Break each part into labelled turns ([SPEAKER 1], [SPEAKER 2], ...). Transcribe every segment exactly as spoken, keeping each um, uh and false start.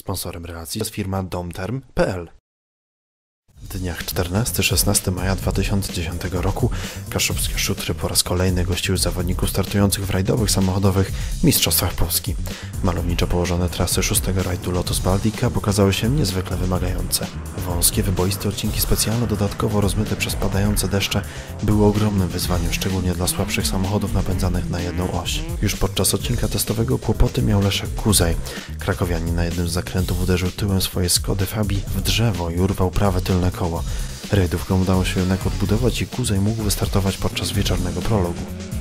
[SPEAKER 1] Sponsorem relacji jest firma domterm kropka p l. W dniach czternastego do szesnastego maja dwa tysiące dziesiątego roku kaszubskie szutry po raz kolejny gościły zawodników startujących w rajdowych samochodowych Mistrzostwach Polski. Malowniczo położone trasy szóstego rajdu Lotus Baltica pokazały się niezwykle wymagające. Wąskie, wyboiste odcinki specjalne, dodatkowo rozmyte przez padające deszcze, były ogromnym wyzwaniem, szczególnie dla słabszych samochodów napędzanych na jedną oś. Już podczas odcinka testowego kłopoty miał Leszek Kuzaj. Krakowianin na jednym z zakrętów uderzył tyłem swojej Skody Fabii w drzewo i urwał prawe tylne koło. Rajdówkę udało się jednak odbudować i Kuzaj mógł wystartować podczas wieczornego prologu.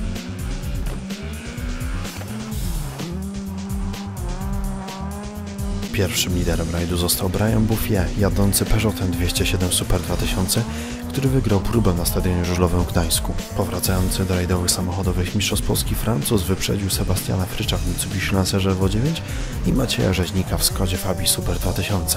[SPEAKER 1] Pierwszym liderem rajdu został Brian Bouffier, jadący Peugeotem dwieście siedem Super dwa tysiące, który wygrał próbę na stadionie żużlowym w Gdańsku. Powracający do rajdowych samochodowych mistrzostw Polski Francuz wyprzedził Sebastiana Frycza w Mitsubishi Lancerze Evo dziewięć i Macieja Rzeźnika w Skodzie Fabii Super dwa tysiące.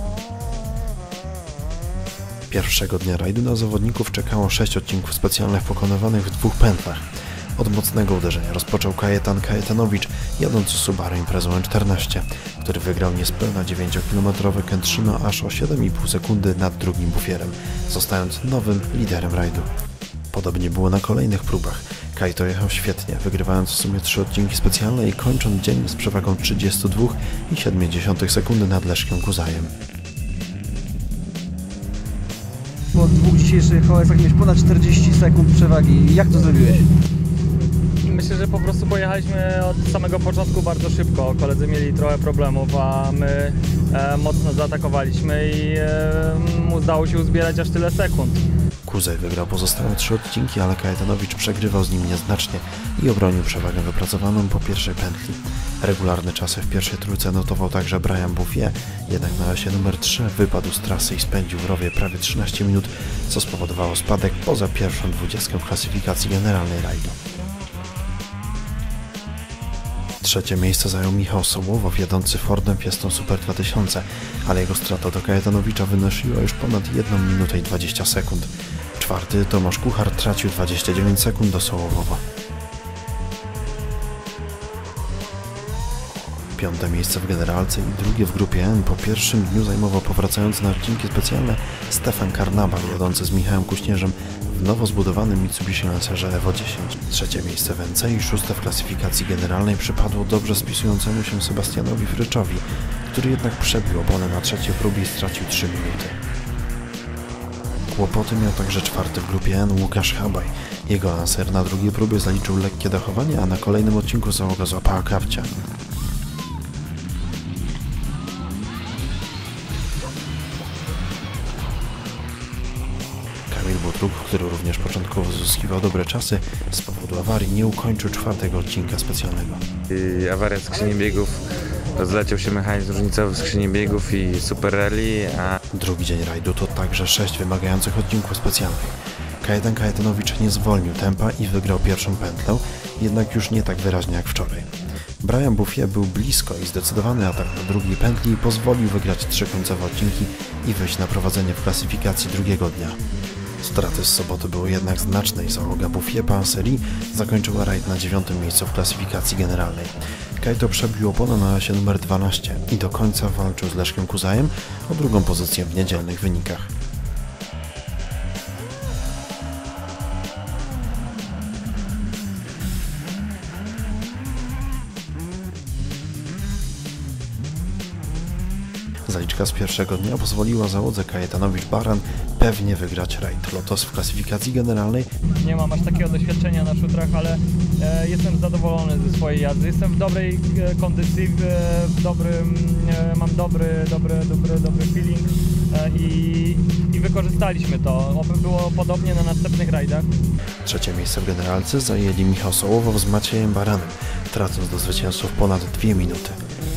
[SPEAKER 1] Pierwszego dnia rajdu na zawodników czekało sześć odcinków specjalnych pokonywanych w dwóch pętlach. Od mocnego uderzenia rozpoczął Kajetan Kajetanowicz, jadący Subaru Imprezą M czternaście, który wygrał niespełna dziewięciokilometrowy Kętrzyno aż o siedem i pół sekundy nad drugim Bouffierem, zostając nowym liderem rajdu. Podobnie było na kolejnych próbach. Kajto jechał świetnie, wygrywając w sumie trzy odcinki specjalne i kończąc dzień z przewagą trzydzieści dwa i siedem dziesiątych sekundy nad Leszkiem Kuzajem.
[SPEAKER 2] Po dwóch dzisiejszych O S-ach mieć ponad czterdzieści sekund przewagi. Jak to zrobiłeś?
[SPEAKER 3] Myślę, że po prostu pojechaliśmy od samego początku bardzo szybko. Koledzy mieli trochę problemów, a my e, mocno zaatakowaliśmy i e, udało się uzbierać aż tyle sekund.
[SPEAKER 1] Kuzaj wygrał pozostałe trzy odcinki, ale Kajetanowicz przegrywał z nim nieznacznie i obronił przewagę wypracowaną po pierwszej pętli. Regularne czasy w pierwszej trójce notował także Brian Bouffier, jednak na osie numer trzy wypadł z trasy i spędził w rowie prawie trzynaście minut, co spowodowało spadek poza pierwszą dwudziestkę w klasyfikacji generalnej rajdu. Trzecie miejsce zajął Michał Sołowow, jadący Fordem Fiestą Super dwa tysiące, ale jego strata do Kajetanowicza wynosiła już ponad jedną minutę i dwadzieścia sekund. Czwarty Tomasz Kuchar tracił dwadzieścia dziewięć sekund do Sołowowa. Piąte miejsce w generalce i drugie w grupie N po pierwszym dniu zajmował powracający na odcinki specjalne Stefan Karnabal, jadący z Michałem Kuśnierzem w nowo zbudowanym Mitsubishi Lancerze Evo dziesięć. Trzecie miejsce w N C i szóste w klasyfikacji generalnej przypadło dobrze spisującemu się Sebastianowi Fryczowi, który jednak przebił oponę na trzeciej próbie i stracił trzy minuty. Kłopoty miał także czwarty w grupie N Łukasz Habaj. Jego Lancer na drugiej próbie zaliczył lekkie dachowanie, a na kolejnym odcinku załoga złapała kapcia. Kamil Butruk, który również początkowo uzyskiwał dobre czasy, z powodu awarii nie ukończył czwartego odcinka specjalnego.
[SPEAKER 4] I awaria skrzyni biegów, rozleciał się mechanizm różnicowy skrzyni biegów i Super Rally, a...
[SPEAKER 1] Drugi dzień rajdu to także sześć wymagających odcinków specjalnych. Kajetan Kajetanowicz nie zwolnił tempa i wygrał pierwszą pętlę, jednak już nie tak wyraźnie jak wczoraj. Brian Bouffier był blisko i zdecydowany atak na drugiej pętli pozwolił wygrać trzy końcowe odcinki i wyjść na prowadzenie w klasyfikacji drugiego dnia. Straty z soboty były jednak znaczne i załoga Bouffier Panserii zakończyła rajd na dziewiątym miejscu w klasyfikacji generalnej. Kajto przebił oponę na osie numer dwanaście i do końca walczył z Leszkiem Kuzajem o drugą pozycję w niedzielnych wynikach. Zaliczka z pierwszego dnia pozwoliła załodze Kajetanowicz-Baran pewnie wygrać rajd Lotos w klasyfikacji generalnej.
[SPEAKER 3] Nie mam aż takiego doświadczenia na szutrach, ale e, jestem zadowolony ze swojej jazdy. Jestem w dobrej e, kondycji, e, w dobrym, e, mam dobry, dobry, dobry, dobry feeling e, i, i wykorzystaliśmy to. Oby było podobnie na następnych rajdach.
[SPEAKER 1] Trzecie miejsce w generalce zajęli Michał Sołowow z Maciejem Baranem, tracąc do zwycięzców ponad dwie minuty.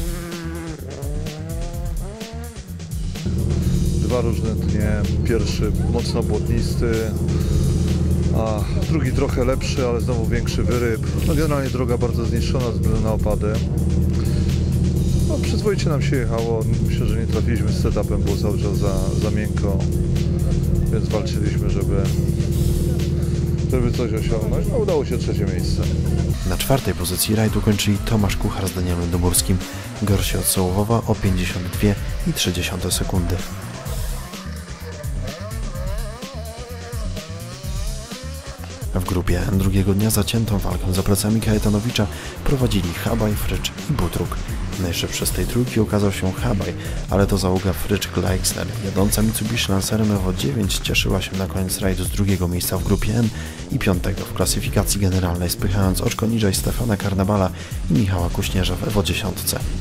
[SPEAKER 5] Dwa różne dnie. Pierwszy mocno błotnisty, a drugi trochę lepszy, ale znowu większy wyryb. No generalnie droga bardzo zniszczona ze względu na opady. No, przyzwoicie nam się jechało. Myślę, że nie trafiliśmy z setupem, było cały czas za, za miękko, więc walczyliśmy, żeby, żeby coś osiągnąć. No udało się trzecie miejsce.
[SPEAKER 1] Na czwartej pozycji rajdu kończyli Tomasz Kuchar z Danielem Dąburskim, gorsi od Sołowowa o pięćdziesiąt dwa i trzy dziesiąte sekundy. W grupie N drugiego dnia zaciętą walkę za plecami Kajetanowicza prowadzili Habaj, Frycz i Butruk. Najszybszy z tej trójki okazał się Habaj, ale to załoga Frycz-Gleixner. Jadąca Mitsubishi Lancerem Evo dziewięć cieszyła się na koniec rajdu z drugiego miejsca w grupie N i piątego w klasyfikacji generalnej, spychając oczko niżej Stefana Karnabala i Michała Kuśnierza w Evo dziesięć.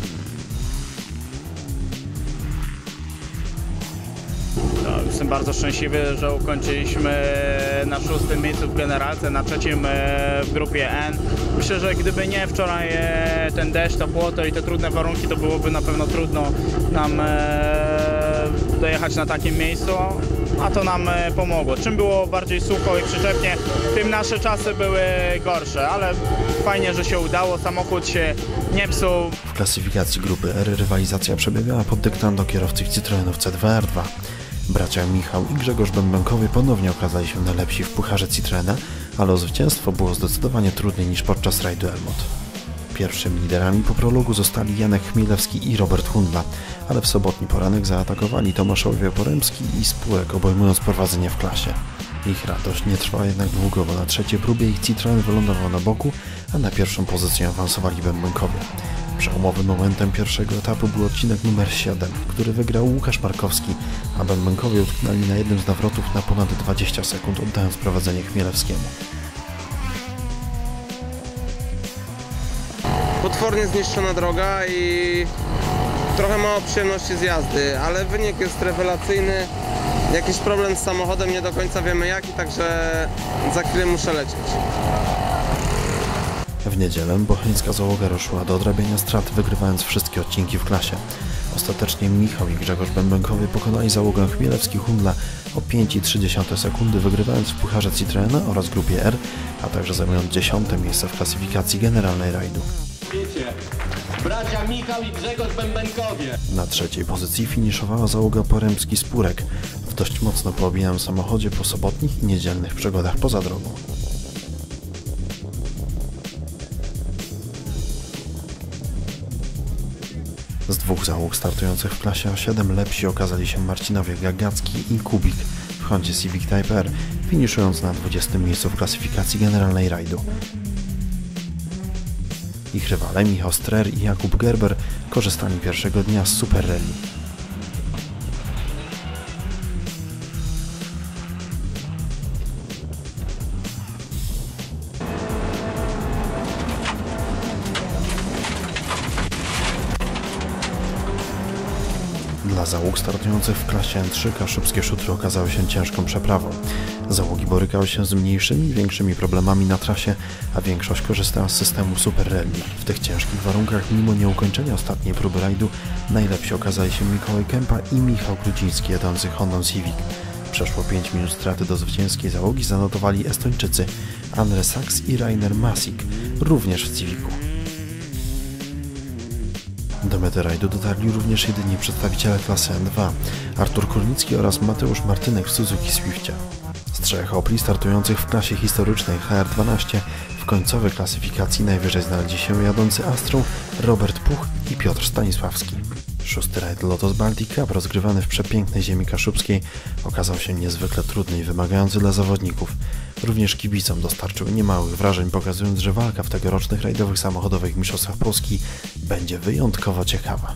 [SPEAKER 6] Jestem bardzo szczęśliwy, że ukończyliśmy na szóstym miejscu w generalce, na trzecim w grupie N. Myślę, że gdyby nie wczoraj ten deszcz, to błoto i te trudne warunki, to byłoby na pewno trudno nam dojechać na takim miejscu, a to nam pomogło. Czym było bardziej sucho i przyczepnie, tym nasze czasy były gorsze, ale fajnie, że się udało, samochód się nie psuł.
[SPEAKER 1] W klasyfikacji grupy R rywalizacja przebiegała pod dyktando kierowców Citroenów C dwa R dwa. Bracia Michał i Grzegorz Bębenkowie ponownie okazali się najlepsi w pucharze Citroena, ale o zwycięstwo było zdecydowanie trudniej niż podczas rajdu Elmot. Pierwszymi liderami po prologu zostali Janek Chmielewski i Robert Hundla, ale w sobotni poranek zaatakowali Tomaszowie Poremski i Spurek, obejmując prowadzenie w klasie. Ich radość nie trwała jednak długo, bo na trzeciej próbie ich Citroen wylądował na boku, a na pierwszą pozycję awansowali Bębenkowie. Przełomowym momentem pierwszego etapu był odcinek numer siedem, który wygrał Łukasz Markowski, a Bębenkowie utknęli na jednym z nawrotów na ponad dwadzieścia sekund, oddając prowadzenie Chmielewskiemu.
[SPEAKER 7] Potwornie zniszczona droga i trochę mało przyjemności z jazdy, ale wynik jest rewelacyjny. Jakiś problem z samochodem, nie do końca wiemy jaki, także za chwilę muszę lecieć.
[SPEAKER 1] W niedzielę bocheńska załoga ruszyła do odrabiania strat, wygrywając wszystkie odcinki w klasie. Ostatecznie Michał i Grzegorz Bębenkowie pokonali załogę Chmielewski-Hundla o pięć i trzy dziesiąte sekundy, wygrywając w pucharze Citroena oraz grupie R, a także zajmując dziesiąte miejsce w klasyfikacji generalnej rajdu.
[SPEAKER 8] Bracia Michał i Grzegorz Bębenkowie.
[SPEAKER 1] Na trzeciej pozycji finiszowała załoga Poremski-Spurek w dość mocno poobijanym samochodzie po sobotnich i niedzielnych przygodach poza drogą. Z dwóch załóg startujących w klasie A siedem lepsi okazali się Marcinowie Gagacki i Kubik w Hondzie Civic Type R, finiszując na dwudziestym miejscu w klasyfikacji generalnej rajdu. Ich rywale Michał Strer i Jakub Gerber korzystali pierwszego dnia z Super Rally. Dla załóg startujących w klasie N trzy kaszubskie szutry okazały się ciężką przeprawą. Załogi borykały się z mniejszymi i większymi problemami na trasie, a większość korzystała z systemu Super Rally. W tych ciężkich warunkach, mimo nieukończenia ostatniej próby rajdu, najlepsi okazali się Mikołaj Kępa i Michał Grudziński jadący Hondą Civic. Przeszło pięć minut straty do zwycięskiej załogi zanotowali Estończycy Andre Sachs i Rainer Masik, również w Civicu. Do mety rajdu dotarli również jedyni przedstawiciele klasy N dwa, Artur Kurnicki oraz Mateusz Martynek w Suzuki Swiftie. Z trzech Opli startujących w klasie historycznej H R dwanaście w końcowej klasyfikacji najwyżej znaleźli się jadący Astrą Robert Puch i Piotr Stanisławski. Szósty rajd Lotos Baltic Cup, rozgrywany w przepięknej ziemi kaszubskiej, okazał się niezwykle trudny i wymagający dla zawodników. Również kibicom dostarczył niemałych wrażeń, pokazując, że walka w tegorocznych rajdowych samochodowych mistrzostwach Polski będzie wyjątkowo ciekawa.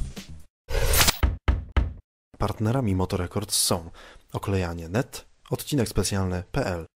[SPEAKER 1] Partnerami Motorecords są Oklejanie kropka net, odcinek specjalny kropka p l.